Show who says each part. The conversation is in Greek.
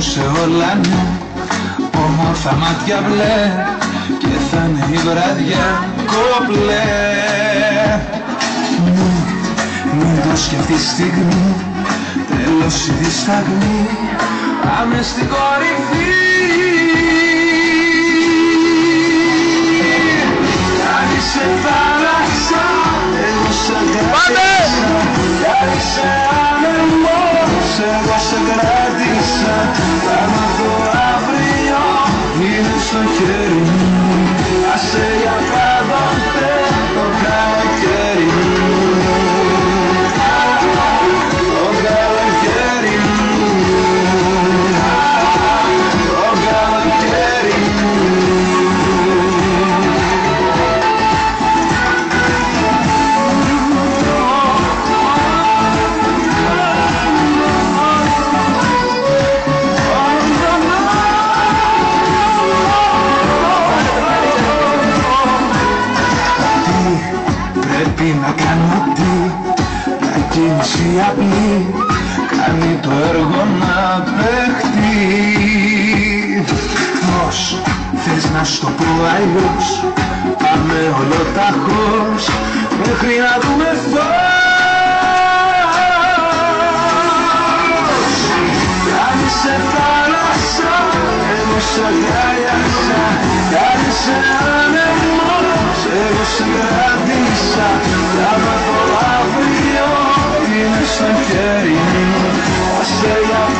Speaker 1: σε όλα ναι, όμορφα μάτια μπλε και θα είναι η βραδιά κομπλέ. Μην το σκεφτείς στιγμή, τέλος η δισταγμή, πάμε στην κορυφή. Κι είσαι θάλασσα, εγώ σε κράτησα. Κι είσαι άνεμος, εγώ σε κράτησα. Θα μάθω αύριο, είναι στο χέρι μου. Άσε για πάντοτε το καλοκαίρι μου. Το καλοκαίρι μου. Το καλοκαίρι μου. Πρέπει να κάνω τι, μια κίνηση απλή κάνει το έργο να παίχτει. Πώς θες να σου το πω αλλιώς, πάμε ολοταχώς μέχρι να δούμε φως. Κι είσαι θάλασσα, εγώ σ' αγκάλιασα. Κι είσαι άνεμος, εγώ σε κράτησα. Θα μάθω αύριο, είναι στο χέρι μου. Άσε για